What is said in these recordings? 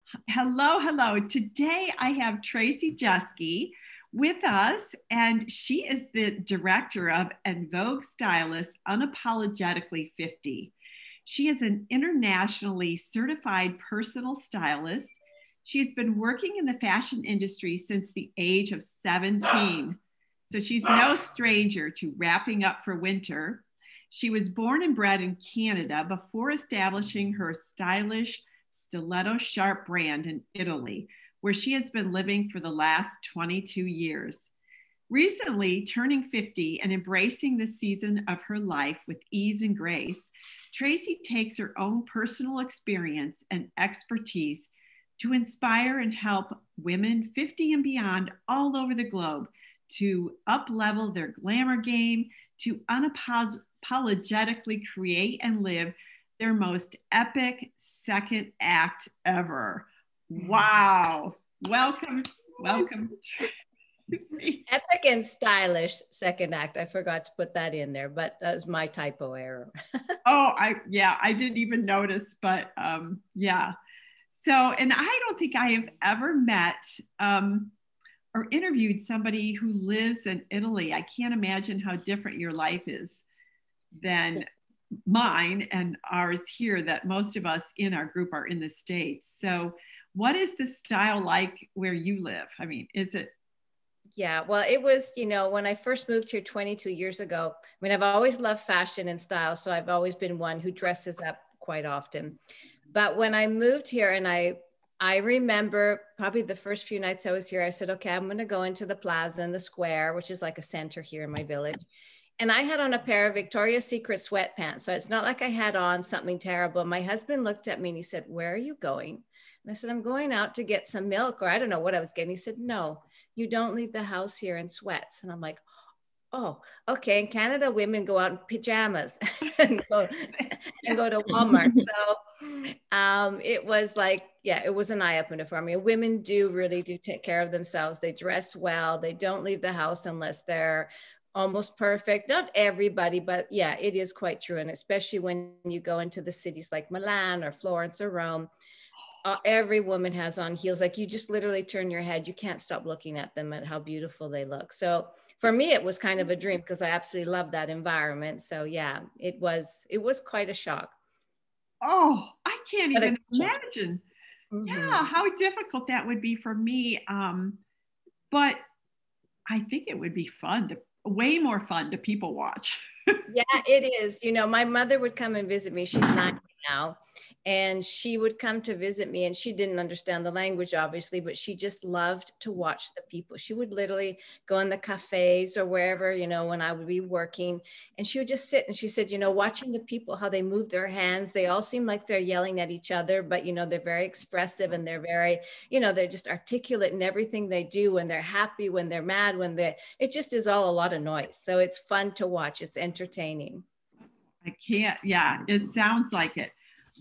Hello, hello. Today I have Traci Jeske with us, and she is the director of and Vogue Stylist Unapologetically 50. She is an internationally certified personal stylist. She has been working in the fashion industry since the age of 17. So she's no stranger to wrapping up for winter. She was born and bred in Canada before establishing her stylish Stiletto Sharp brand in Italy, where she has been living for the last 22 years. Recently, turning 50 and embracing the season of her life with ease and grace, Traci takes her own personal experience and expertise to inspire and help women 50 and beyond all over the globe to up-level their glamour game, to unapologetically create and live their most epic second act ever. Wow. Welcome. Epic and stylish second act. I forgot to put that in there, but that was my typo error. I didn't even notice, but yeah. So, and I don't think I have ever met or interviewed somebody who lives in Italy. I can't imagine how different your life is than mine and ours here, that most of us in our group are in the States. So what is the style like where you live? I mean, is it? Yeah, well, it was, when I first moved here 22 years ago, I mean, I've always loved fashion and style. So I've always been one who dresses up quite often. But when I moved here, and I remember probably the first few nights I was here, I said, okay, I'm going to go into the plaza and the square, which is like a center here in my village. And I had on a pair of Victoria's Secret sweatpants. So it's not like I had on something terrible. My husband looked at me and he said, where are you going? And I said, I'm going out to get some milk, or I don't know what I was getting. He said, no, you don't leave the house here in sweats. And I'm like, oh, okay. In Canada, women go out in pajamas and go to Walmart. So it was like, yeah, it was an eye opener for me. Women really do take care of themselves. They dress well. They don't leave the house unless they're almost perfect. Not everybody, but yeah, it is quite true. And especially when you go into the cities like Milan or Florence or Rome, every woman has on heels. Like you just literally turn your head. You can't stop looking at them, at how beautiful they look. So for me, it was kind of a dream because I absolutely love that environment. So yeah, it was quite a shock. Oh, I can't even imagine. Mm-hmm. Yeah, how difficult that would be for me. But I think it would be fun, way more fun to people watch. Yeah, it is. My mother would come and visit me. She's 90 now. And she would come to visit me, and she didn't understand the language, obviously, but she just loved to watch the people. She would literally go in the cafes or wherever, when I would be working, and she would just sit, and she said, watching the people, how they move their hands, they all seem like they're yelling at each other, but, they're very expressive, and they're very, they're just articulate in everything they do, when they're happy, when they're mad, it just is all a lot of noise. So it's fun to watch. It's entertaining. Yeah, it sounds like it.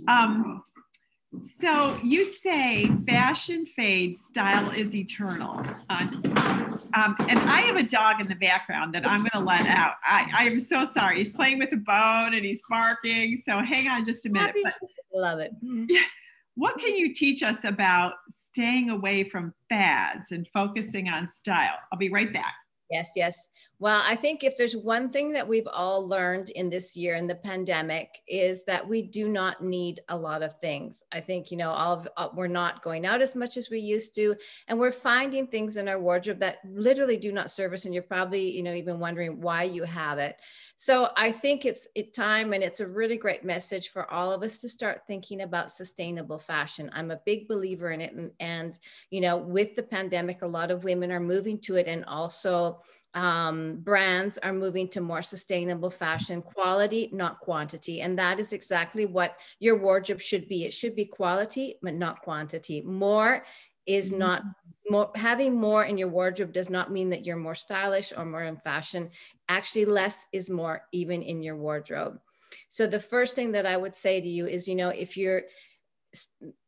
So you say fashion fades, style is eternal. And I have a dog in the background that I'm going to let out. I am so sorry. He's playing with a bone and he's barking. So hang on just a minute. But, love it. What can you teach us about staying away from fads and focusing on style? I'll be right back. Yes. Well, I think if there's one thing that we've all learned in this year in the pandemic is that we do not need a lot of things. I think, we're not going out as much as we used to, and we're finding things in our wardrobe that literally do not serve us. And you're probably, even wondering why you have it. So I think it's time, and it's a really great message for all of us to start thinking about sustainable fashion. I'm a big believer in it. And with the pandemic, a lot of women are moving to it, and also brands are moving to more sustainable fashion, quality, not quantity. And that is exactly what your wardrobe should be. It should be quality, but not quantity. More is not more. Having more in your wardrobe does not mean that you're more stylish or more in fashion. Actually, less is more, even in your wardrobe. So the first thing that I would say to you is, if you're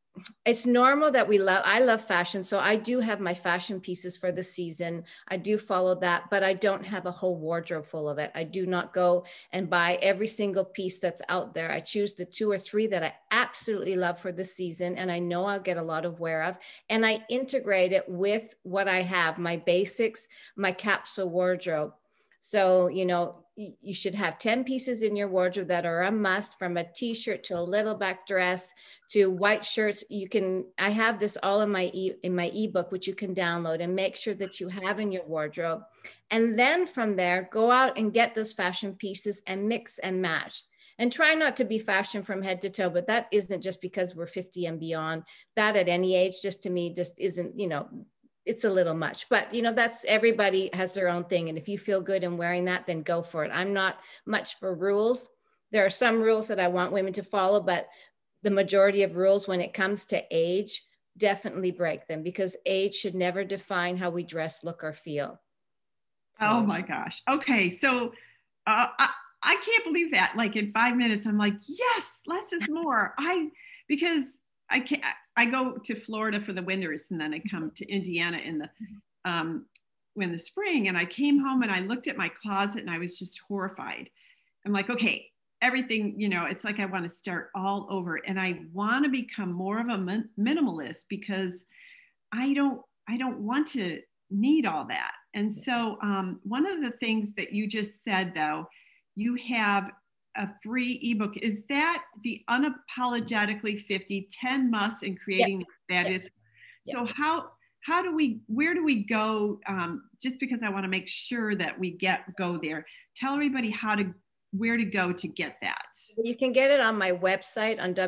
it's normal that I love fashion. So I do have my fashion pieces for the season. I do follow that, but I don't have a whole wardrobe full of it. I do not go and buy every single piece that's out there. I choose the 2 or 3 that I absolutely love for the season, and I know I'll get a lot of wear of, and I integrate it with what I have, my basics, my capsule wardrobe. So, you know, you should have 10 pieces in your wardrobe that are a must, from a t-shirt to a little back dress to white shirts. I have this all in my ebook, which you can download and make sure that you have in your wardrobe. And then from there, go out and get those fashion pieces and mix and match. And try not to be fashion from head to toe, but that isn't just because we're 50 and beyond. That at any age, just to me, just isn't, you know, it's a little much, but you know, that's, everybody has their own thing. And if you feel good in wearing that, then go for it. I'm not much for rules. There are some rules that I want women to follow, but the majority of rules when it comes to age, definitely break them, because age should never define how we dress, look, or feel. So. Oh my gosh. Okay. So I can't believe that. Like in 5 minutes, I'm like, yes, less is more. Because I go to Florida for the winters, and then I come to Indiana in the spring. And I came home and I looked at my closet and I was just horrified. I'm like, okay, everything, you know, it's like I want to start all over, and I want to become more of a minimalist, because I don't want to need all that. And so one of the things that you just said, though, you have a free ebook. Is that the Unapologetically 50 10 musts in creating? Yep. That is. Yep. So where do we go? Just because I want to make sure that we go there. Tell everybody where to go to get that. You can get it on my website on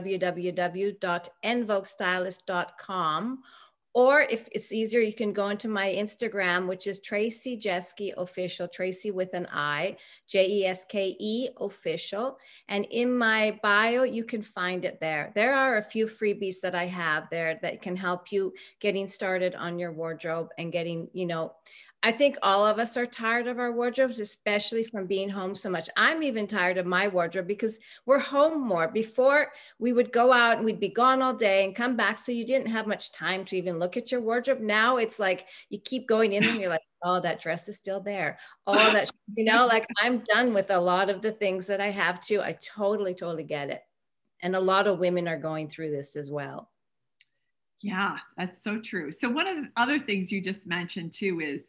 www.envoguestylist.com. Or if it's easier, you can go into my Instagram, which is Traci Jeske Official, Traci with an I, Jeske Official. And in my bio, you can find it there. There are a few freebies that I have there that can help you getting started on your wardrobe and getting, you know, I think all of us are tired of our wardrobes, especially from being home so much. I'm even tired of my wardrobe because we're home more. Before, we would go out and we'd be gone all day and come back, so you didn't have much time to even look at your wardrobe. Now it's like you keep going in and you're like, oh, that dress is still there. Oh, that, you know, like I'm done with a lot of the things that I have to. I totally, totally get it. And a lot of women are going through this as well. Yeah, that's so true. So one of the other things you just mentioned too is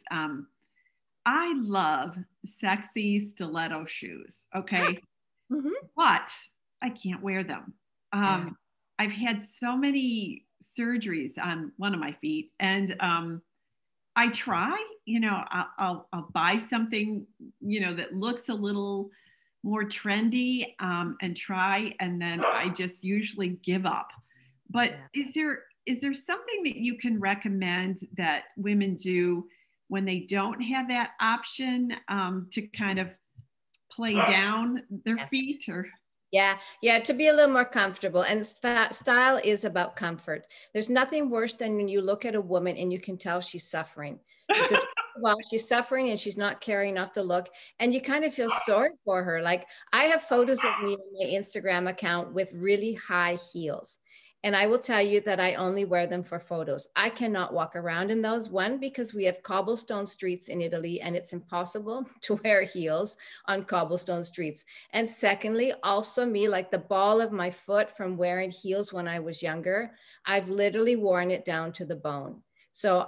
I love sexy stiletto shoes. Okay. Mm-hmm. But I can't wear them. I've had so many surgeries on one of my feet, and I try, you know, I'll buy something, you know, that looks a little more trendy and try, and then I just usually give up. But is there something that you can recommend that women do when they don't have that option to kind of play down their feet? Or Yeah, to be a little more comfortable. And style is about comfort. There's nothing worse than when you look at a woman and you can tell she's suffering. Because well, she's suffering and she's not carrying off the look, and you kind of feel sorry for her. Like, I have photos of me on my Instagram account with really high heels. And I will tell you that I only wear them for photos. I cannot walk around in those. One, because we have cobblestone streets in Italy and it's impossible to wear heels on cobblestone streets. And secondly, also me, like the ball of my foot from wearing heels when I was younger, I've literally worn it down to the bone. So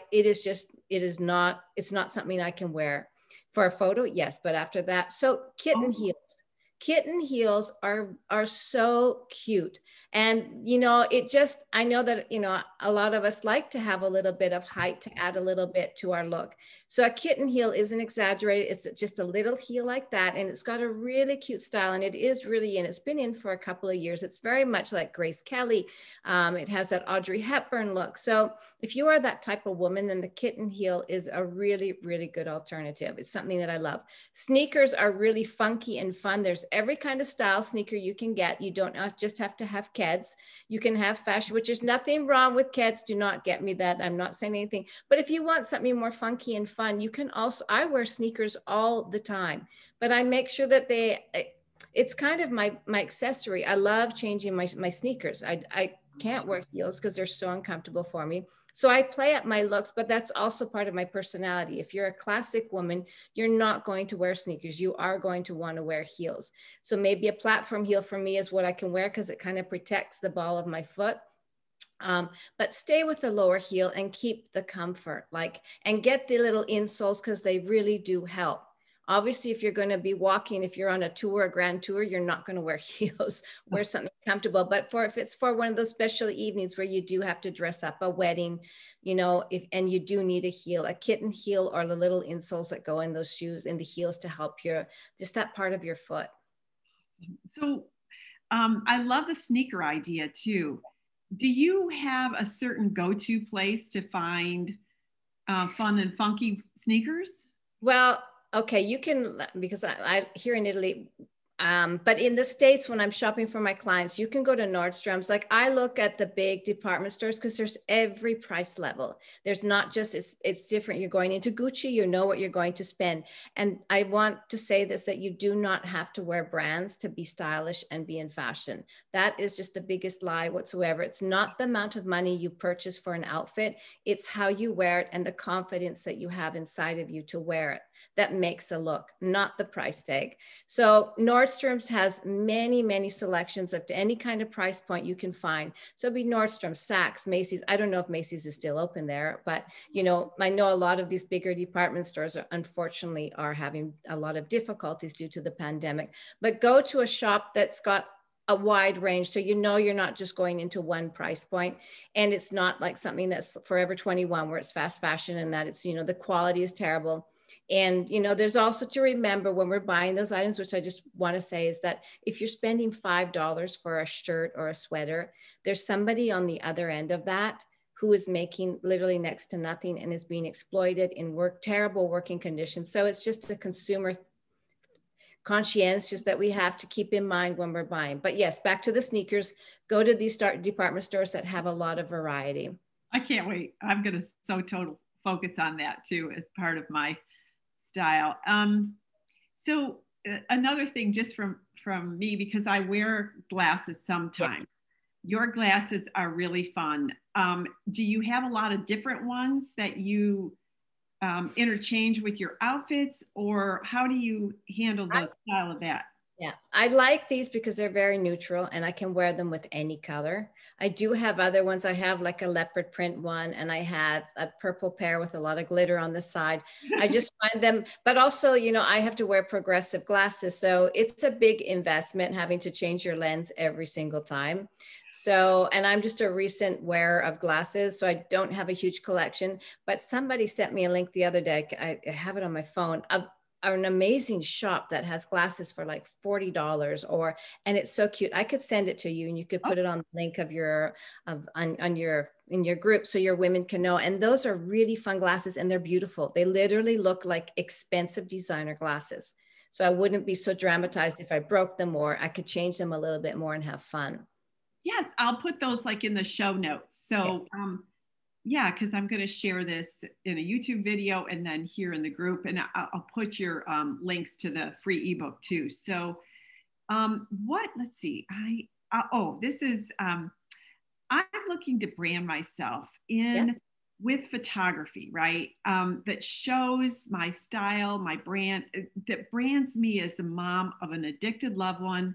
it's not something I can wear for a photo. Yes. But after that, so kitten heels. Kitten heels are so cute. And, you know, I know that, you know, a lot of us like to have a little bit of height to add a little bit to our look. So a kitten heel isn't exaggerated. It's just a little heel like that. And it's got a really cute style. And it is really in. It's been in for a couple of years. It's very much like Grace Kelly. It has that Audrey Hepburn look. So if you are that type of woman, then the kitten heel is a really, really good alternative. It's something that I love. Sneakers are really funky and fun. There's every kind of style sneaker you can get. You don't just have to have Keds. You can have fashion, which is nothing wrong with Keds. Do not get me that. I'm not saying anything. But if you want something more funky and fun, you can also, I wear sneakers all the time, but I make sure that it's kind of my accessory. I love changing my sneakers. I can't wear heels because they're so uncomfortable for me. So I play up my looks, but that's also part of my personality. If you're a classic woman, you're not going to wear sneakers. You are going to want to wear heels. So maybe a platform heel for me is what I can wear because it kind of protects the ball of my foot. But stay with the lower heel and keep the comfort, like, and get the little insoles because they really do help. Obviously, if you're going to be walking, if you're on a tour, a grand tour, you're not going to wear heels, wear something comfortable. But if it's for one of those special evenings where you do have to dress up, a wedding, you know, and you do need a heel, a kitten heel, or the little insoles that go in those shoes, in the heels to help just that part of your foot. So I love the sneaker idea too. Do you have a certain go-to place to find fun and funky sneakers? Well, okay, you can, because I here in Italy, but in the States, when I'm shopping for my clients, you can go to Nordstrom's. Like, I look at the big department stores because there's every price level. There's not just, it's different. You're going into Gucci, you know what you're going to spend. And I want to say this, that you do not have to wear brands to be stylish and be in fashion. That is just the biggest lie whatsoever. It's not the amount of money you purchase for an outfit. It's how you wear it and the confidence that you have inside of you to wear it that makes a look, not the price tag. So Nordstrom's has many, many selections of any kind of price point you can find. So it'd be Nordstrom, Saks, Macy's. I don't know if Macy's is still open there, but you know, I know a lot of these bigger department stores unfortunately are having a lot of difficulties due to the pandemic. But go to a shop that's got a wide range. So you know you're not just going into one price point, and it's not like something that's Forever 21 where it's fast fashion and that it's, you know, the quality is terrible. And, you know, there's also to remember when we're buying those items, which I just want to say is that if you're spending $5 for a shirt or a sweater, there's somebody on the other end of that who is making literally next to nothing and is being exploited in terrible working conditions. So it's just a consumer conscientious that we have to keep in mind when we're buying. But yes, back to the sneakers, go to these department stores that have a lot of variety. I can't wait. I'm going to total focus on that too as part of my style. So another thing just from me, because I wear glasses sometimes, your glasses are really fun. Do you have a lot of different ones that you interchange with your outfits, or how do you handle the style of that? Yeah, I like these because they're very neutral and I can wear them with any color. I do have other ones. I have like a leopard print one, and I have a purple pair with a lot of glitter on the side. I just find them, but also, you know, I have to wear progressive glasses. So it's a big investment having to change your lens every single time. So, and I'm just a recent wearer of glasses, so I don't have a huge collection, but somebody sent me a link the other day. I have it on my phone of an amazing shop that has glasses for like $40 and it's so cute. I could send it to you and you could put it on the link of in your group so your women can know. And those are really fun glasses and they're beautiful. They literally look like expensive designer glasses. So I wouldn't be so dramatized if I broke them, or I could change them a little bit more and have fun. Yes, I'll put those like in the show notes. So yeah, because I'm going to share this in a YouTube video and then here in the group, and I'll put your links to the free ebook too. So let's see, this is, I'm looking to brand myself with photography, right? That shows my style, my brand, that brands me as a mom of an addicted loved one.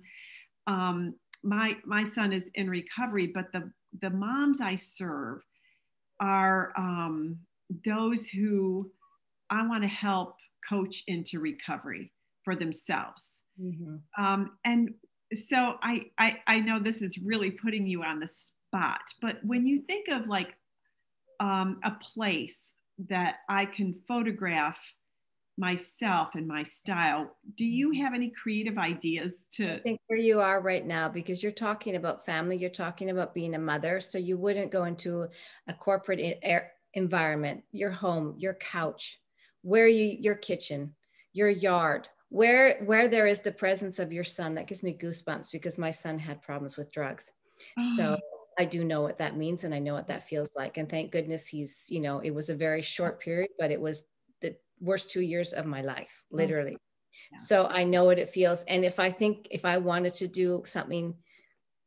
My son is in recovery, but the moms I serve are those who I want to help coach into recovery for themselves. Mm-hmm. And so I know this is really putting you on the spot, but when you think of like a place that I can photograph myself and my style, do you have any creative ideas to? I think where you are right now, because you're talking about family, you're talking about being a mother, so you wouldn't go into a corporate environment, your home, your couch, your kitchen, your yard, where there is the presence of your son. That gives me goosebumps because my son had problems with drugs. So I do know what that means and I know what that feels like. And thank goodness he's, you know, it was a very short period, but it was the worst 2 years of my life, literally. So I know what it feels. And if I wanted to do something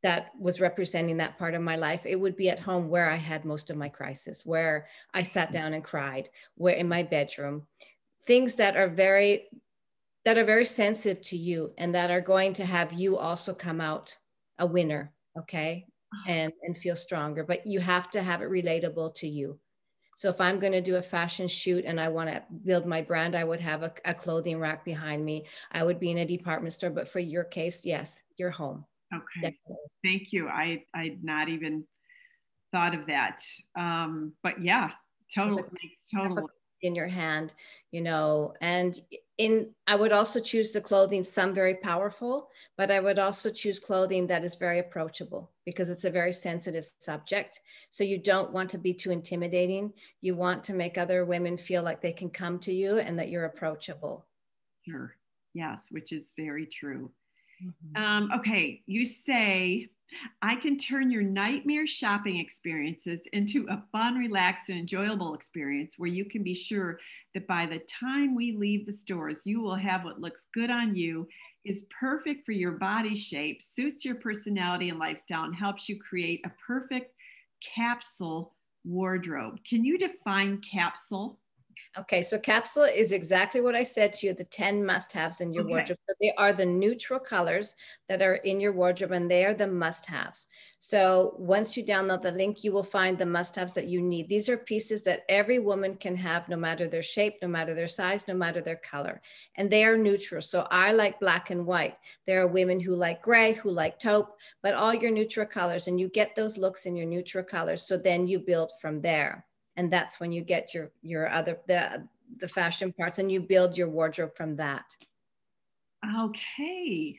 that was representing that part of my life. It would be at home where I had most of my crisis, where I sat down and cried, where in my bedroom, things that are very sensitive to you and that are going to have you also come out a winner, okay? And feel stronger, but you have to have it relatable to you. So if I'm going to do a fashion shoot and I want to build my brand, I would have a clothing rack behind me. I would be in a department store, but for your case, yes, your home. Okay. Definitely. Thank you. I'd not even thought of that. But yeah, totally makes total in your hand, you know, and I would also choose the clothing, some very powerful, but I would also choose clothing that is very approachable because it's a very sensitive subject. So you don't want to be too intimidating. You want to make other women feel like they can come to you and that you're approachable. Sure. Yes, which is very true. Okay, you say, I can turn your nightmare shopping experiences into a fun, relaxed, and enjoyable experience where you can be sure that by the time we leave the stores, you will have what looks good on you, is perfect for your body shape, suits your personality and lifestyle, and helps you create a perfect capsule wardrobe. Can you define capsule? Okay, so capsule is exactly what I said to you, the 10 must-haves in your wardrobe. So they are the neutral colors that are in your wardrobe, and they are the must-haves. So once you download the link, you will find the must-haves that you need. These are pieces that every woman can have, no matter their shape, no matter their size, no matter their color. And they are neutral. So I like black and white. There are women who like gray, who like taupe, but all your neutral colors, and you get those looks in your neutral colors. So then you build from there. And that's when you get your other, the fashion parts, and you build your wardrobe from that. Okay.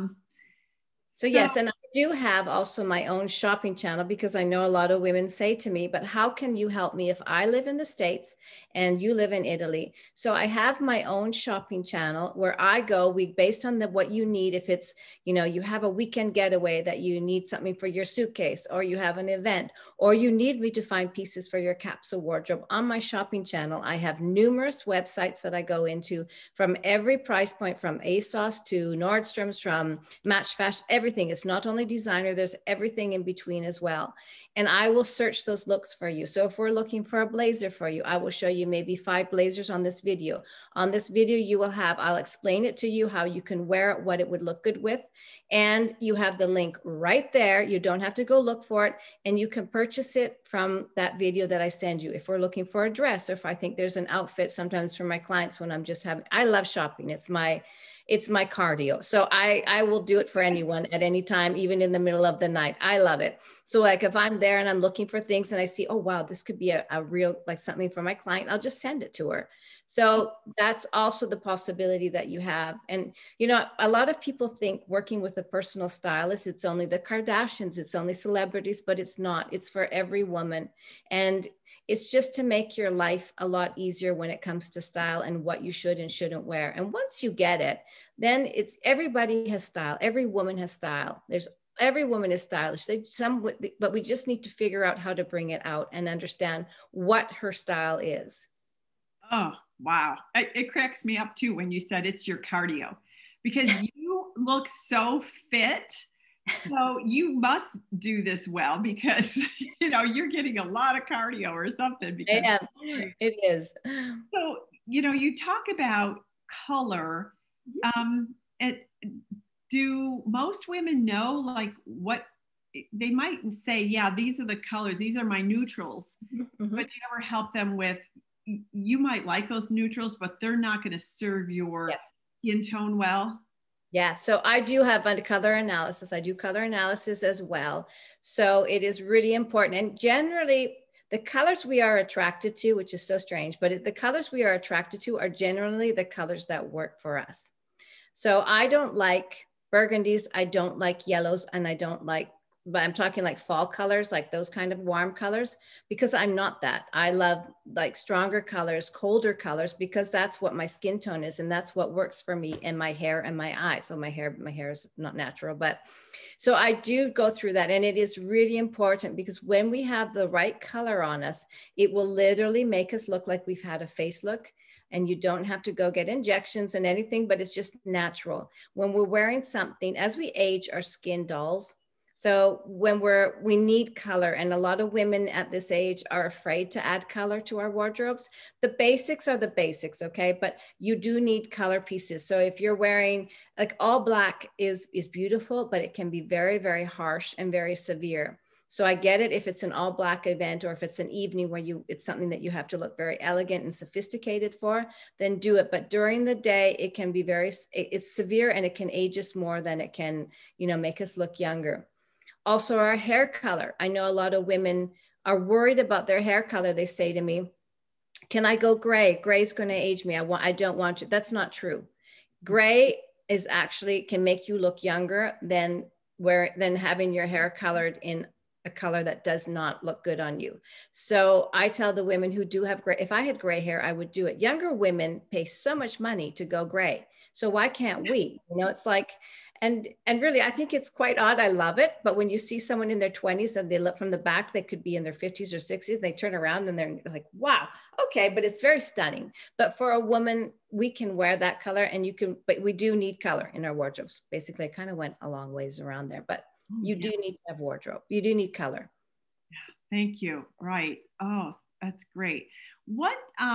So yes, and I do have also my own shopping channel because I know a lot of women say to me, but how can you help me if I live in the States and you live in Italy? So I have my own shopping channel where I go, based on what you need. If it's, you know, you have a weekend getaway that you need something for your suitcase, or you have an event, or you need me to find pieces for your capsule wardrobe, on my shopping channel, I have numerous websites that I go into from every price point, from ASOS to Nordstrom's, from Match Fashion, everything. It's not only designer, there's everything in between as well. And I will search those looks for you. So if we're looking for a blazer for you, I will show you maybe 5 blazers on this video. On this video, you will have, I'll explain it to you, how you can wear it, what it would look good with. And you have the link right there. You don't have to go look for it. And you can purchase it from that video that I send you. If we're looking for a dress, or if I think there's an outfit, sometimes for my clients when I'm just having, I love shopping. It's my cardio. So I will do it for anyone at any time, even in the middle of the night. I love it. So like if I'm there and I'm looking for things and I see, oh, wow, this could be a real, like something for my client, I'll just send it to her. So that's also the possibility that you have. And, you know, a lot of people think working with a personal stylist, it's only the Kardashians, it's only celebrities, but it's not. It's for every woman. And it's just to make your life a lot easier when it comes to style and what you should and shouldn't wear. And once you get it, then it's, everybody has style. Every woman has style. Every woman is stylish. But we just need to figure out how to bring it out and understand what her style is. Oh, wow. It cracks me up too when you said it's your cardio, because you look so fit. So you must do this well, because, you know, you're getting a lot of cardio or something. Because it is. So, you know, you talk about color. Do most women know, like, what they might say? Yeah, these are the colors. These are my neutrals. Mm-hmm. But do you ever help them with, you might like those neutrals, but they're not going to serve your skin tone well? Yeah, so I do have a color analysis. I do color analysis as well. So it is really important. And generally, the colors we are attracted to, which is so strange, but the colors we are attracted to are generally the colors that work for us. So I don't like burgundies, I don't like yellows, and I don't like, but I'm talking like fall colors, like those kind of warm colors, because I'm not that. I love like stronger colors, colder colors, because that's what my skin tone is. And that's what works for me and my hair and my eyes. So my hair is not natural, but so I do go through that. And it is really important, because when we have the right color on us, it will literally make us look like we've had a facelift. And you don't have to go get injections and anything, but it's just natural. When we're wearing something, as we age, our skin dulls. So when we need color, and a lot of women at this age are afraid to add color to our wardrobes. The basics are the basics, okay? But you do need color pieces. So if you're wearing, like, all black is beautiful, but it can be very, very harsh and very severe. So I get it if it's an all black event, or if it's an evening where it's something that you have to look very elegant and sophisticated for, then do it. But during the day, it can be it's severe, and it can age us more than it can, make us look younger. Also, our hair color. I know a lot of women are worried about their hair color. They say to me, can I go gray? Gray's going to age me. I don't want to. That's not true. Gray is actually can make you look younger than having your hair colored in a color that does not look good on you. So I tell the women who do have gray, if I had gray hair, I would do it. Younger women pay so much money to go gray. So why can't we? It's like, and really, I think it's quite odd. I love it. But when you see someone in their 20s and they look from the back, they could be in their 50s or 60s, and they turn around and they're like, wow, okay, but it's very stunning. But for a woman, we can wear that color, and but we do need color in our wardrobes. Basically, I kind of went a long ways around there, but you do need to have wardrobe. You do need color. Thank you. Right. Oh, that's great. What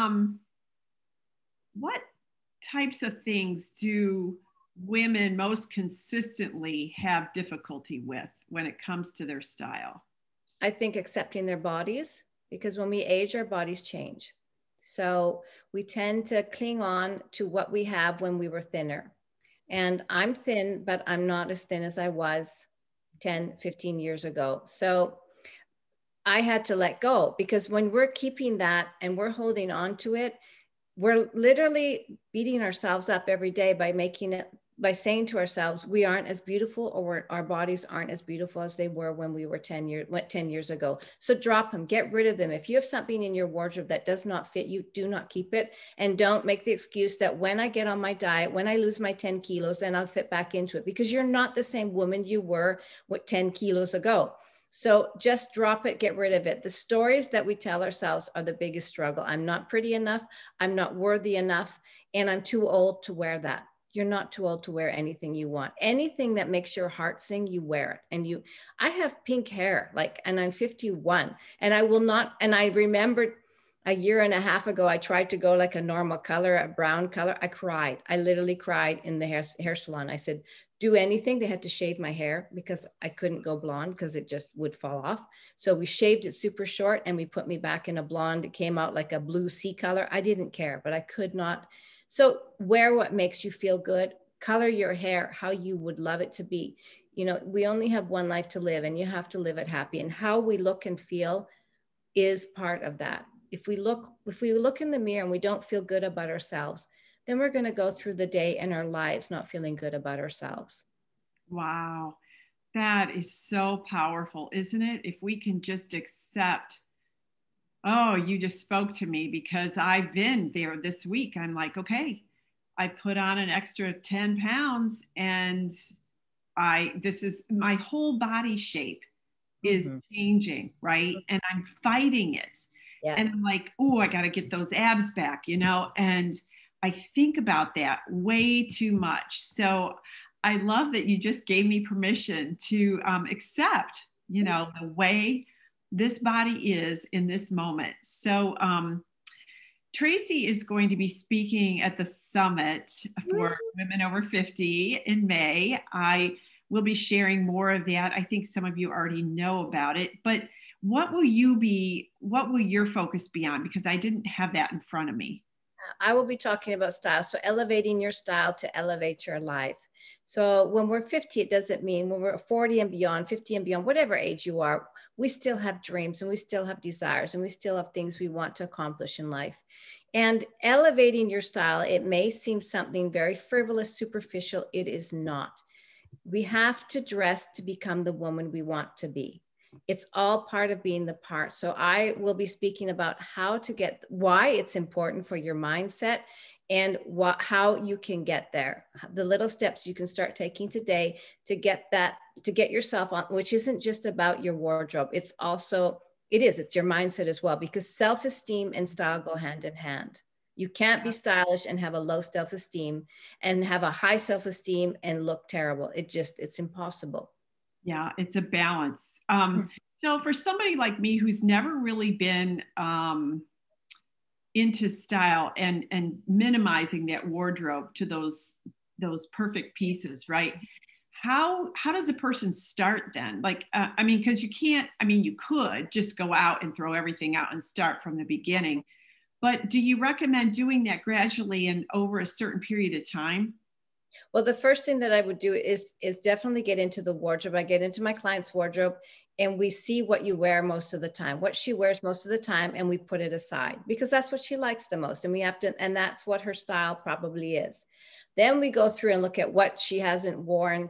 types of things do women most consistently have difficulty with when it comes to their style? I think accepting their bodies, because when we age, our bodies change. So we tend to cling on to what we have when we were thinner. And I'm thin, but I'm not as thin as I was 10, 15 years ago. So I had to let go, because when we're keeping that and we're holding on to it, we're literally beating ourselves up every day by saying to ourselves, we aren't as beautiful, or our bodies aren't as beautiful as they were when we were 10 years ago. So drop them, get rid of them. If you have something in your wardrobe that does not fit you, do not keep it. And don't make the excuse that when I get on my diet, when I lose my 10 kilos, then I'll fit back into it, because you're not the same woman you were 10 kilos ago. So just drop it, get rid of it. The stories that we tell ourselves are the biggest struggle. I'm not pretty enough. I'm not worthy enough. And I'm too old to wear that. You're not too old to wear anything you want. Anything that makes your heart sing, you wear it. And I have pink hair, and I'm 51, and I will not. And I remembered a year and a half ago, I tried to go like a normal color, a brown color. I cried. I literally cried in the hair salon. I said, do anything. They had to shave my hair because I couldn't go blonde because it just would fall off. So we shaved it super short, and we put me back in a blonde. It came out like a blue sea color. I didn't care, but I could not. So wear what makes you feel good. Color your hair how you would love it to be. We only have one life to live, and you have to live it happy. And how we look and feel is part of that. If we look in the mirror and we don't feel good about ourselves, then we're going to go through the day and our lives not feeling good about ourselves. Wow. That is so powerful, isn't it? If we can just accept. Oh, you just spoke to me, because I've been there this week. I'm like, okay, I put on an extra 10 pounds, and this is my whole body shape is changing, right? And I'm fighting it. Yeah. And I'm like, oh, I got to get those abs back, and I think about that way too much. So I love that you just gave me permission to accept, the way this body is in this moment. So Traci is going to be speaking at the summit for women over 50 in May. I will be sharing more of that. I think some of you already know about it, but what will your focus be on? Because I didn't have that in front of me. I will be talking about style. So elevating your style to elevate your life. So when we're 50, it doesn't mean when we're 40 and beyond, 50 and beyond, whatever age you are, we still have dreams, and we still have desires, and we still have things we want to accomplish in life. And elevating your style, it may seem something very frivolous, superficial. It is not. We have to dress to become the woman we want to be. It's all part of being the part. So I will be speaking about why it's important for your mindset, and how you can get there. The little steps you can start taking today to get yourself on, which isn't just about your wardrobe. It's your mindset as well, because self-esteem and style go hand in hand. You can't be stylish and have a low self-esteem, and have a high self-esteem and look terrible. It's impossible. Yeah, it's a balance. So for somebody like me who's never really been into style and minimizing that wardrobe to those perfect pieces, right? How does a person start then? Like, I mean, because you can't. I mean, you could just go out and throw everything out and start from the beginning. But do you recommend doing that gradually and over a certain period of time? Well, the first thing that I would do is definitely get into the wardrobe. I get into my client's wardrobe and we see what you wear most of the time, what she wears most of the time, and we put it aside because that's what she likes the most. And we have to, and that's what her style probably is. Then we go through and look at what she hasn't worn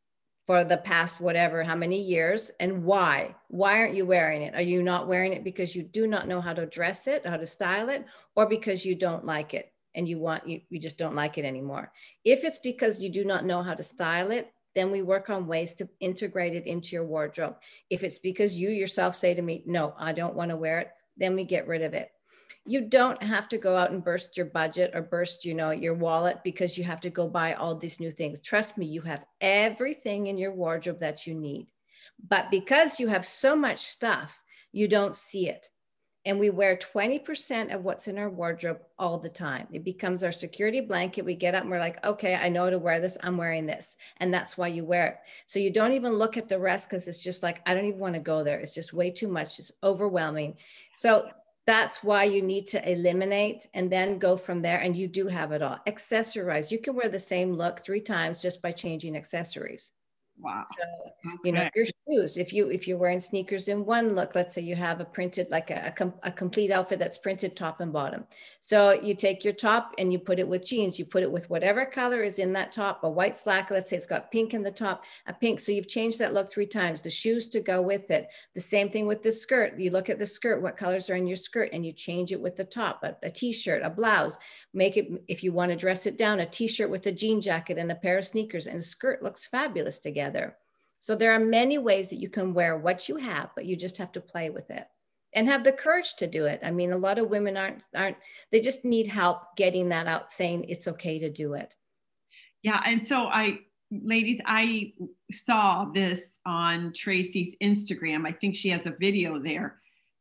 for the past whatever, how many years, and why. Why aren't you wearing it? Are you not wearing it because you do not know how to dress it, how to style it, or because you don't like it and you just don't like it anymore? If it's because you do not know how to style it, then we work on ways to integrate it into your wardrobe. If it's because you yourself say to me, no, I don't want to wear it, then we get rid of it. You don't have to go out and burst your budget or burst, your wallet because you have to go buy all these new things. Trust me, you have everything in your wardrobe that you need. But because you have so much stuff, you don't see it. And we wear 20% of what's in our wardrobe all the time. It becomes our security blanket. We get up and we're like, okay, I know how to wear this. I'm wearing this. And that's why you wear it. So you don't even look at the rest because it's just like, I don't even want to go there. It's just way too much. It's overwhelming. So that's why you need to eliminate and then go from there. And you do have it all. Accessorize. You can wear the same look 3 times just by changing accessories. Wow. So, Okay. your shoes, if you're wearing sneakers in one look, let's say you have a printed, like a complete outfit that's printed top and bottom. So you take your top and you put it with jeans, you put it with whatever color is in that top, a white slack, let's say it's got pink in the top, a pink. So you've changed that look 3 times, the shoes to go with it. The same thing with the skirt. You look at the skirt, what colors are in your skirt, and you change it with the top, a t-shirt, a blouse, make it, if you want to dress it down, a t-shirt with a jean jacket and a pair of sneakers, and a skirt looks fabulous together. So there are many ways that you can wear what you have, but you just have to play with it and have the courage to do it. I mean, a lot of women aren't, they just need help getting that out, saying it's okay to do it. Yeah. And so ladies, I saw this on Traci's Instagram. I think she has a video there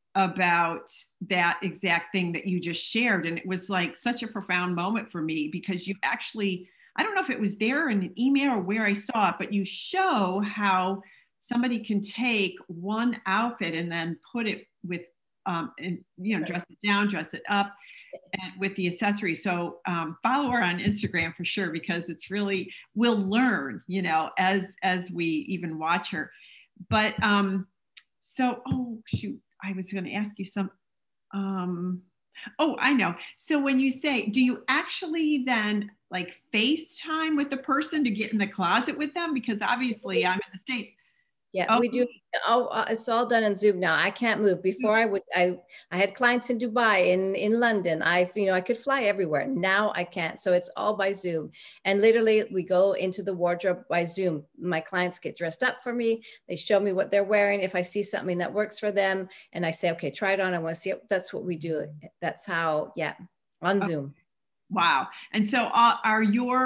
about that exact thing that you just shared. And it was like such a profound moment for me because you actually, I don't know if it was there in an email or where I saw it, but you show how somebody can take one outfit and then put it with, and, dress it down, dress it up, and with the accessories. So follow her on Instagram for sure, because it's really, we'll learn, as we even watch her. But so, oh shoot, I was going to ask you some. Oh, I know. So when you say, do you actually then like FaceTime with the person to get in the closet with them? Because obviously I'm in the States. Yeah, we do. Oh, it's all done in Zoom now. I can't move. Before I had clients in Dubai, in London. I could fly everywhere. Now I can't. So it's all by Zoom. And literally we go into the wardrobe by Zoom. My clients get dressed up for me. They show me what they're wearing. If I see something that works for them and I say, okay, try it on. I want to see it. That's what we do. That's how, yeah, on Zoom. Wow. And so are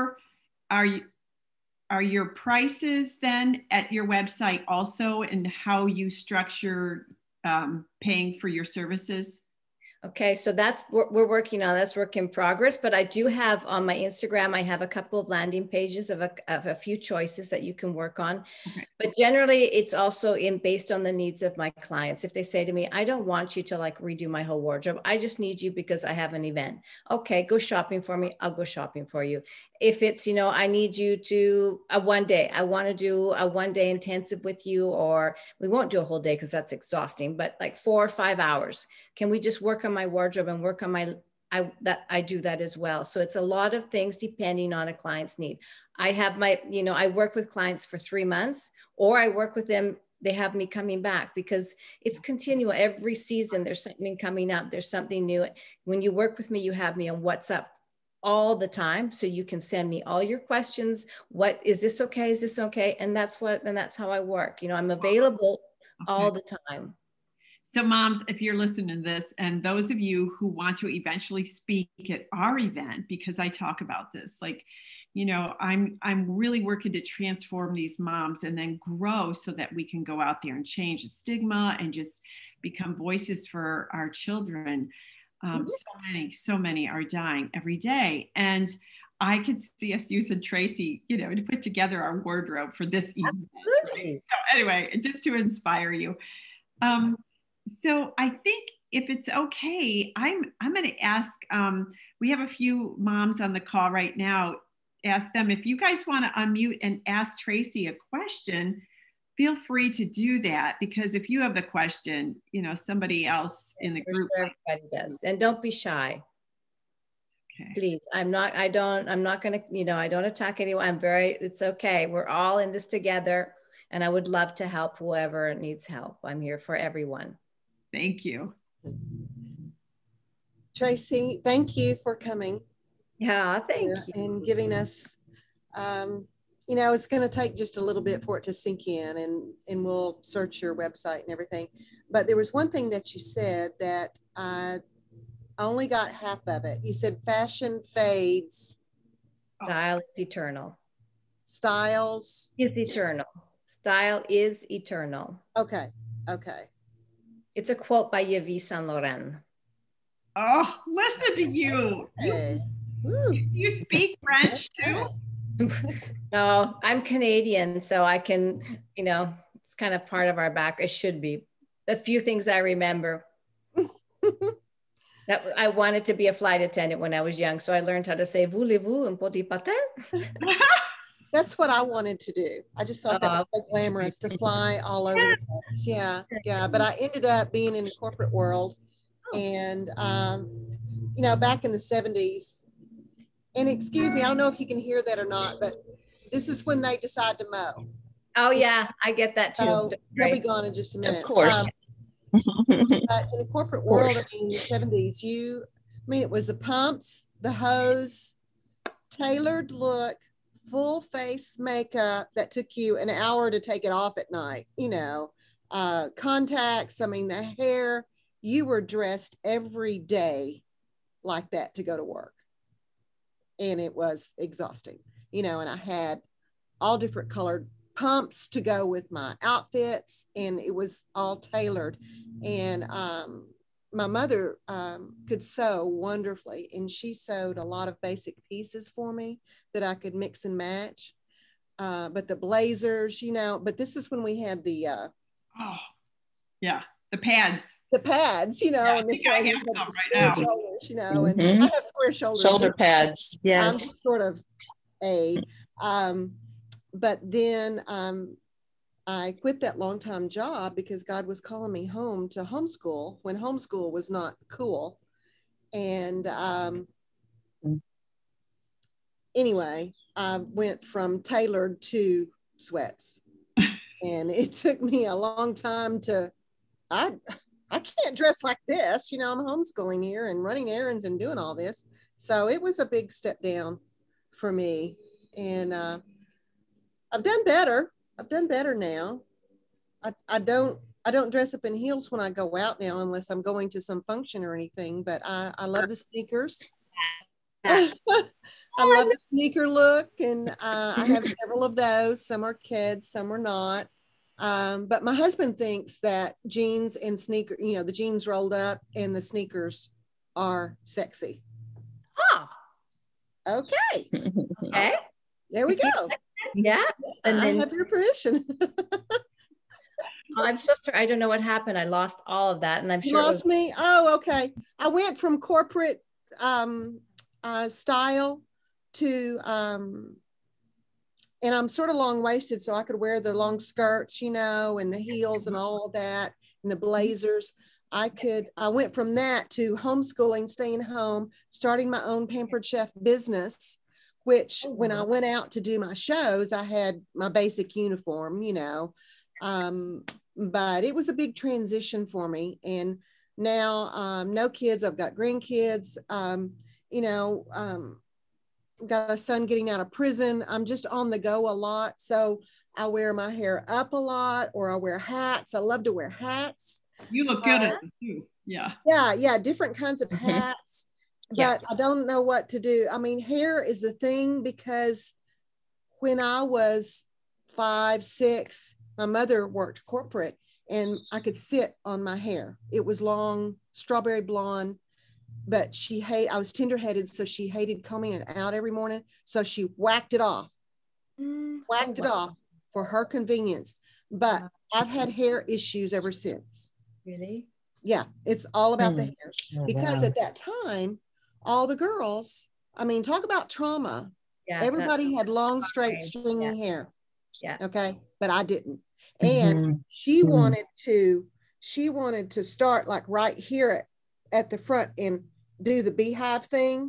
your prices then at your website also, and how you structure paying for your services? Okay, so that's what we're working on. That's work in progress. But I do have on my Instagram, I have a couple of landing pages of a few choices that you can work on. Okay. But generally, it's also based on the needs of my clients. If they say to me, I don't want you to like redo my whole wardrobe. I just need you because I have an event. Okay, go shopping for me. I'll go shopping for you. If it's, I need you to I want to do a 1-day intensive with you, or we won't do a whole day because that's exhausting, but like 4 or 5 hours. Can we just work on my wardrobe and work on I do that as well. So it's a lot of things depending on a client's need. I have I work with clients for 3 months, or I work with them. They have me coming back because it's continual. Every season, there's something coming up. There's something new. When you work with me, you have me on WhatsApp all the time. So you can send me all your questions. What is this okay? Is this okay? And that's how I work. I'm available all the time. So moms, if you're listening to this, and those of you who want to eventually speak at our event, because I talk about this, like, you know, I'm really working to transform these moms and then grow so that we can go out there and change the stigma and just become voices for our children. So many are dying every day. And I could see us using Traci, you know, to put together our wardrobe for this event. Right? So anyway, just to inspire you. So I think if it's okay, I'm going to ask, we have a few moms on the call right now. Ask them if you guys want to unmute and ask Traci a question, feel free to do that, because if you have the question, you know, somebody else in the group. Sure, everybody does. And don't be shy. Okay. Please. I'm not going to, you know, I don't attack anyone. It's okay. We're all in this together, and I would love to help whoever needs help. I'm here for everyone. Thank you. Traci, thank you for coming. Yeah, thank you. And giving us, you know, it's going to take just a little bit for it to sink in, and we'll search your website and everything. But there was one thing that you said that I only got half of it. You said fashion fades. Style is eternal. Styles is eternal. Style is eternal. Okay. Okay. It's a quote by Yves Saint Laurent. Oh, listen to you. Okay. You speak French too? No, I'm Canadian, so I can, you know, it's kind of part of our back. It should be. A few things I remember. That I wanted to be a flight attendant when I was young, so I learned how to say "voulez-vous un petit patin." That's what I wanted to do. I just thought that was so glamorous to fly all over the place. Yeah, yeah. But I ended up being in the corporate world, and you know, back in the 70s. And excuse me, I don't know if you can hear that or not, but this is when they decide to mow. Oh yeah, I get that too. So they'll be gone in just a minute. Of course. But in the corporate world, I mean, in the 70s, it was the pumps, the hose, tailored look, full face makeup that took you an hour to take it off at night, you know, contacts, I mean, the hair, you were dressed every day like that to go to work. And it was exhausting, you know, and I had all different colored pumps to go with my outfits, and it was all tailored. And my mother could sew wonderfully, and she sewed a lot of basic pieces for me that I could mix and match. But the blazers, you know, but this is when we had the the pads, you know, yeah, and the shoulders, right shoulders, you know, and I have square shoulders. Shoulder pads, yes. I'm sort of but then I quit that long-time job because God was calling me home to homeschool when homeschool was not cool. And anyway, I went from tailored to sweats. And it took me a long time to, I can't dress like this, you know, I'm homeschooling here and running errands and doing all this. So it was a big step down for me. And I've done better. I've done better now. I don't dress up in heels when I go out now, unless I'm going to some function or anything, but I love the sneakers. I love the sneaker look, and I have several of those. Some are kids, some are not. But my husband thinks that jeans and sneaker, you know, the jeans rolled up and the sneakers are sexy. Oh, okay. Okay. There we go. Yeah. And then I have your permission. I'm so sorry. I don't know what happened. I lost all of that. And I'm sure you lost me. Oh, okay. I went from corporate style to, and I'm sort of long-waisted, so I could wear the long skirts, you know, and the heels and all of that, and the blazers. I went from that to homeschooling, staying home, starting my own Pampered Chef business, which when I went out to do my shows, I had my basic uniform, you know, but it was a big transition for me. And now, no kids, I've got grandkids, you know, got a son getting out of prison. I'm just on the go a lot. So I wear my hair up a lot, or I wear hats. I love to wear hats. You look good at it too. Yeah. Yeah. Yeah. Different kinds of hats. but I don't know what to do. I mean, hair is the thing, because when I was 5, 6, my mother worked corporate and I could sit on my hair. It was long, strawberry blonde, but I was tender-headed, so she hated combing it out every morning. So she whacked it off, it off for her convenience. But I've had hair issues ever since. Really? Yeah, it's all about the hair. Because at that time, all the girls, I mean, talk about trauma. Yeah, everybody had long, straight, stringy hair. Yeah. Okay. But I didn't. And she wanted to start like right here at the front and do the beehive thing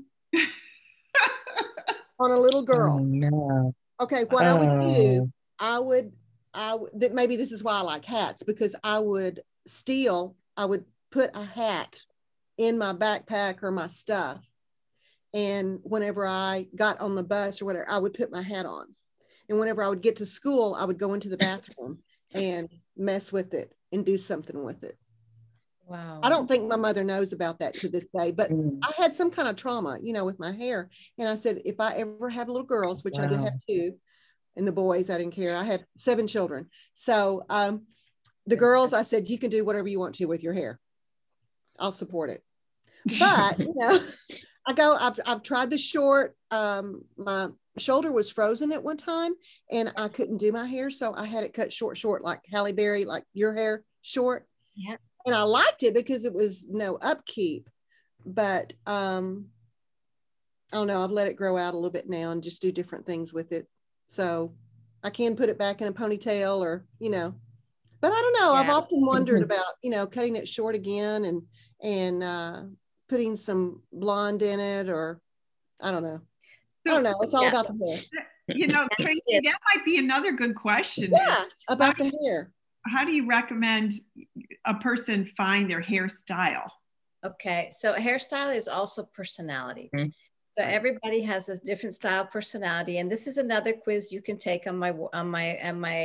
on a little girl. Oh, no. Okay. What I would do, maybe this is why I like hats, because I would put a hat in my backpack or my stuff. And whenever I got on the bus or whatever, I would put my hat on. And whenever I would get to school, I would go into the bathroom and mess with it and do something with it. Wow. I don't think my mother knows about that to this day, but I had some kind of trauma, with my hair. And I said, if I ever have little girls, which I did have 2, and the boys, I didn't care. I had 7 children. So the girls, I said, you can do whatever you want to with your hair. I'll support it. But, I've tried the short. My shoulder was frozen at one time and I couldn't do my hair. So I had it cut short, like Halle Berry, like your hair, short. Yeah. And I liked it because it was no upkeep. But I don't know. I've let it grow out a little bit now and just do different things with it. So I can put it back in a ponytail or, but I don't know. Yeah. I've often wondered about, cutting it short again and putting some blonde in it, or I don't know. It's all about the hair. Traci, that might be another good question. Yeah, about the hair. How do you recommend a person find their hairstyle? Okay, so a hairstyle is also personality. So everybody has a different style, personality, and this is another quiz you can take on my bio on my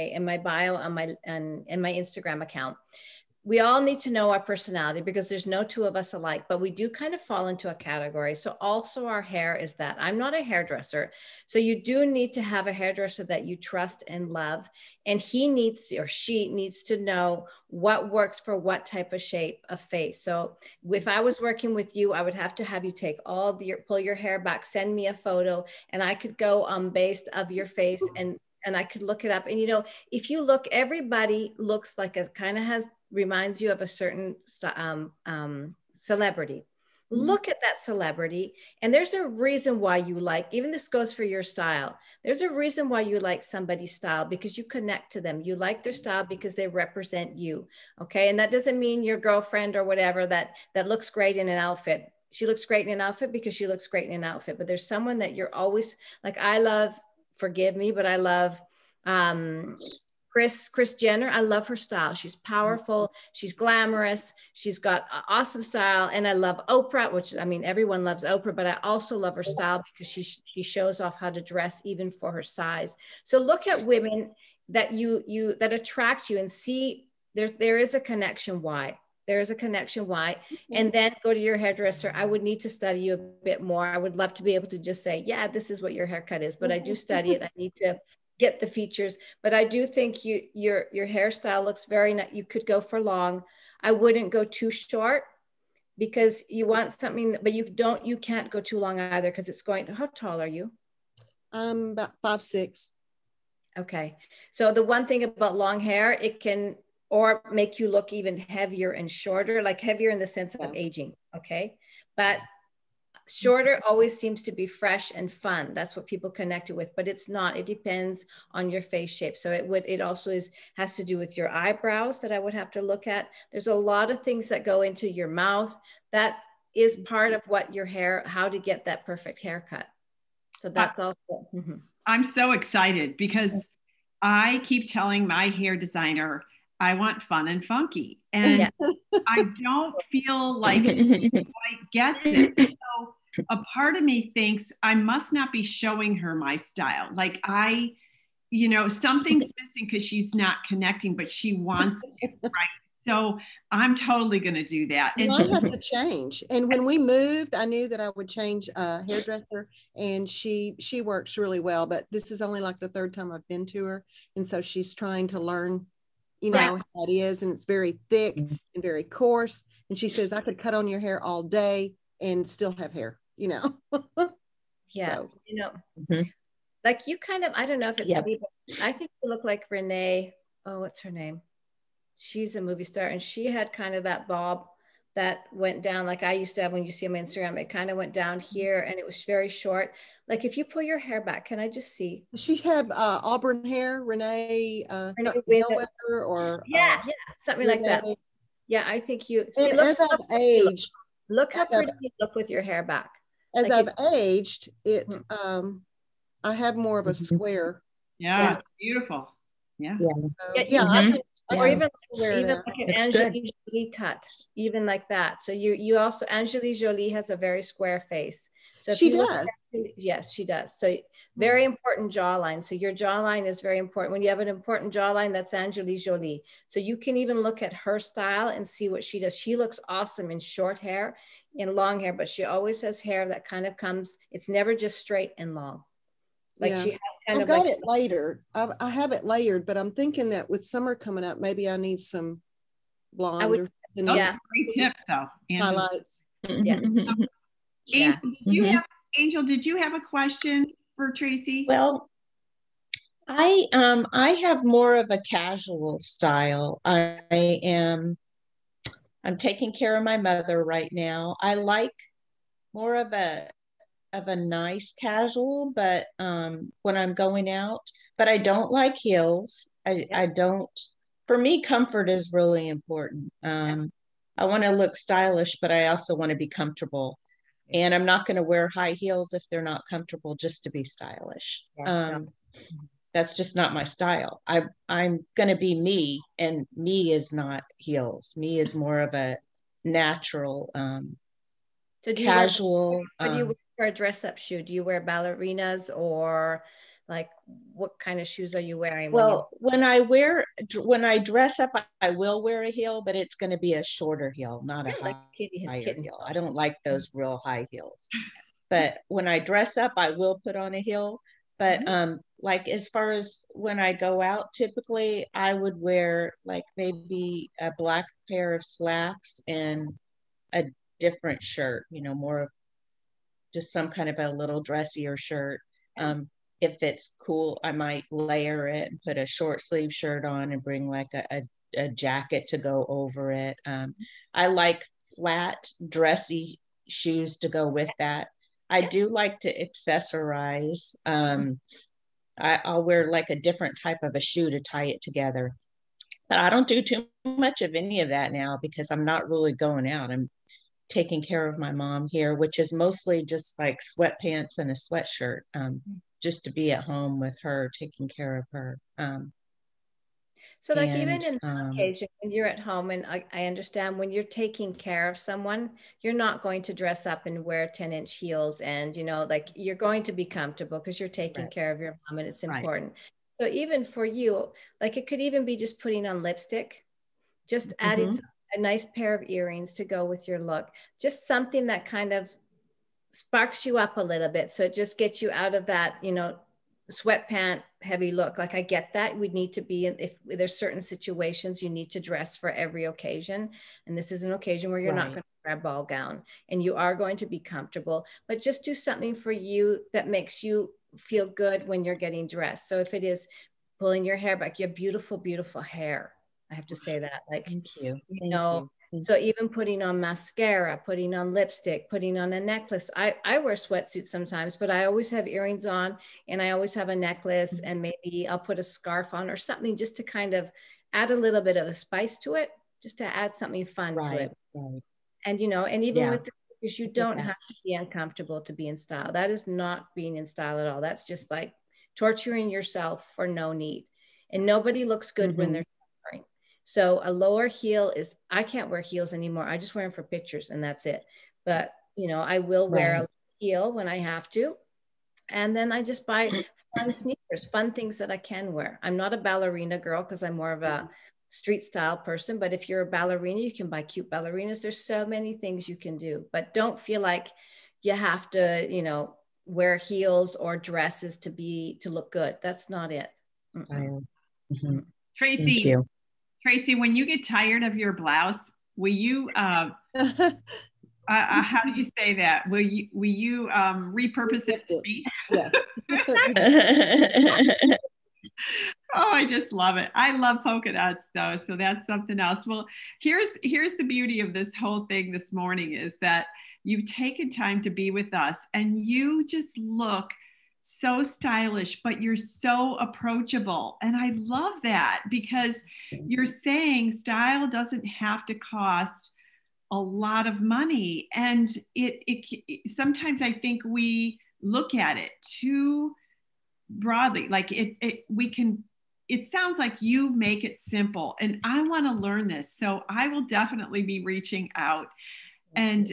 Instagram account. We all need to know our personality because there's no 2 of us alike, but we do kind of fall into a category. So also our hair is that. I'm not a hairdresser. So you do need to have a hairdresser that you trust and love. And he needs, or she needs to know what works for what type of shape of face. So if I was working with you, I would have to have you take pull your hair back, send me a photo, and I could go based of your face and I could look it up. And, if you look, everybody looks like reminds you of a certain celebrity. Look at that celebrity. And there's a reason why you like, even this goes for your style. There's a reason why you like somebody's style, because you connect to them. You like their style because they represent you. Okay. And that doesn't mean your girlfriend or whatever that looks great in an outfit. She looks great in an outfit because she looks great in an outfit. But there's someone that you're always like, I love, forgive me, but I love Kris Jenner. I love her style. She's powerful. She's glamorous. She's got awesome style. And I love Oprah, which, I mean, everyone loves Oprah, but I also love her style because she shows off how to dress even for her size. So look at women that that attract you and see there is a connection why. There is a connection why. And then go to your hairdresser. I would need to study you a bit more. I would love to be able to just say, yeah, this is what your haircut is, but I do study it. I need to get the features, but I do think your hairstyle looks very nice. You could go for long. I wouldn't go too short because you want something, but you can't go too long either because it's going to, how tall are you? I'm about 5'6". Okay. So the one thing about long hair, it can or make you look even heavier and shorter, like heavier in the sense of aging. Okay. But shorter always seems to be fresh and fun. That's what people connect it with, but it's not. It depends on your face shape. So it also has to do with your eyebrows that I would have to look at. There's a lot of things that go into your mouth. That is part of what your hair, how to get that perfect haircut. So that's also. I'm so excited because I keep telling my hair designer, I want fun and funky. And I don't feel like she quite gets it. So a part of me thinks I must not be showing her my style. Like something's missing because she's not connecting, but she wants it right. So I'm totally going to do that. And Well, I have to change. And when we moved, I knew that I would change a hairdresser, and she works really well. But this is only like the third time I've been to her, and so she's trying to learn, you know, how it is, and it's very thick and very coarse. And she says I could cut on your hair all day and still have hair, you know. Yeah, So. you know, like you kind of, I don't know if it's me, but I think you look like Renee. Oh, what's her name? She's a movie star, and she had kind of that bob that went down like I used to have when you see on my Instagram. It kind of went down here and it was very short. Like if you pull your hair back, can I just see? She had auburn hair, Renee Zellweger, or something like that. Yeah, I think you see. Look, as I've aged, look how pretty you look with your hair back. As like I've aged, it I have more of a square. Yeah, beautiful. Yeah. Or even like an Angelina Jolie cut, even like that. So you also, Angelina Jolie has a very square face. So if she does. Yes, she does. So very important jawline. So your jawline is very important. When you have an important jawline, that's Angelina Jolie. So you can even look at her style and see what she does. She looks awesome in short hair, in long hair, but she always has hair that kind of comes, it's never just straight and long. Like she has kind I've got it layered. I have it layered, but I'm thinking that with summer coming up, maybe I need some blonde or something. Yeah, great tips though. Highlights. Yeah. Angel, did you have a question for Traci? Well, I have more of a casual style. I'm taking care of my mother right now. I like more of a nice casual, but when I'm going out, but I don't like heels. I don't, for me, comfort is really important. I want to look stylish, but I also want to be comfortable. And I'm not going to wear high heels if they're not comfortable just to be stylish. That's just not my style. I'm going to be me, and me is not heels. Me is more of a natural, so do casual. Do you wear a dress-up shoe? Do you wear ballerinas, or like what kind of shoes are you wearing? Well, when I dress up, I will wear a heel, but it's going to be a shorter heel, not a higher heel. I don't like those real high heels. But when I dress up, I will put on a heel. But like as far as when I go out, typically I would wear like maybe a black pair of slacks and a different shirt, you know, more of just some kind of a little dressier shirt. If it's cool, I might layer it and put a short sleeve shirt on and bring like a jacket to go over it. I like flat, dressy shoes to go with that. I do like to accessorize. I'll wear like a different type of a shoe to tie it together. But I don't do too much of any of that now because I'm not really going out. I'm taking care of my mom here, which is mostly just like sweatpants and a sweatshirt, just to be at home with her, taking care of her. So like even in that occasion, when you're at home, and I understand when you're taking care of someone, you're not going to dress up and wear 10-inch heels, and, you know, like you're going to be comfortable because you're taking care of your mom, and it's important. So even for you, like it could even be just putting on lipstick, just adding a nice pair of earrings to go with your look, just something that kind of sparks you up a little bit. So it just gets you out of that, you know, sweatpant heavy look. Like I get that we need to be in, if there's certain situations you need to dress for every occasion, and this is an occasion where you're not going to wear a ball gown and you are going to be comfortable, but just do something for you that makes you feel good when you're getting dressed. So if it is pulling your hair back, you have beautiful, beautiful hair. I have to say that, like, thank you. So even putting on mascara, putting on lipstick, putting on a necklace. I wear sweatsuits sometimes, but I always have earrings on, and I always have a necklace, and maybe I'll put a scarf on or something just to kind of add a little bit of a spice to it, just to add something fun to it. And, you know, and even with because you don't have to be uncomfortable to be in style. That is not being in style at all. That's just like torturing yourself for no need. And nobody looks good when they're suffering. So a lower heel is, I can't wear heels anymore. I just wear them for pictures and that's it. But, you know, I will wear a heel when I have to. And then I just buy fun sneakers, fun things that I can wear. I'm not a ballerina girl because I'm more of a street style person, but if you're a ballerina, you can buy cute ballerinas. There's so many things you can do, but don't feel like you have to, you know, wear heels or dresses to look good. That's not it. Mm-hmm. Traci, when you get tired of your blouse, will you, how do you say that? Will you repurpose it for me? Yeah. Oh, I just love it. I love polka dots though. So that's something else. Well, here's the beauty of this whole thing this morning is that you've taken time to be with us and you just look so stylish, but you're so approachable. And I love that because you're saying style doesn't have to cost a lot of money. And it sometimes I think we look at it too broadly. Like it sounds like you make it simple, and I want to learn this. So I will definitely be reaching out. And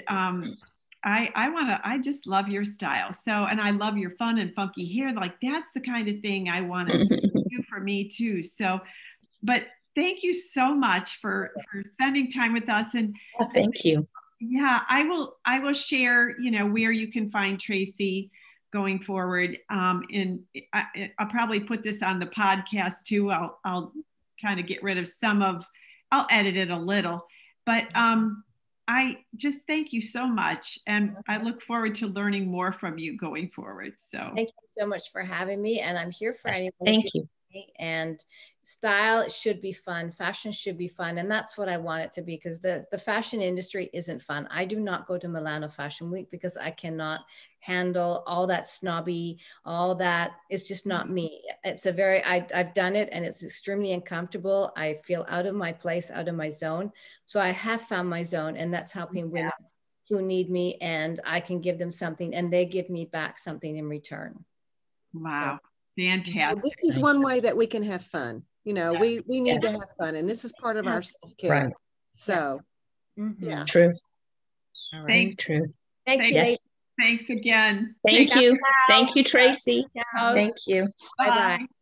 I just love your style. So, and I love your fun and funky hair. Like that's the kind of thing I want to do for me too. So, but thank you so much for spending time with us. And thank you. Yeah, I will share, you know, where you can find Traci going forward. And I'll probably put this on the podcast too. I'll kind of get rid of I'll edit it a little, but I just thank you so much. And I look forward to learning more from you going forward. So thank you so much for having me. And I'm here for anyone. Thank you. And style should be fun. Fashion should be fun. And that's what I want it to be, because the fashion industry isn't fun. I do not go to Milano Fashion Week because I cannot handle all that snobby, all that. It's just not me. It's I've done it and it's extremely uncomfortable. I feel out of my place, out of my zone. So I have found my zone, and that's helping women who need me, and I can give them something and they give me back something in return. Wow. So, fantastic. This is one way that we can have fun. You know, we need to have fun, and this is part of our self-care. Right. So, yeah. True. All right. True. Thank you. Yes. Thanks again. Thank you. Thank you, Traci. Thank you. Bye-bye.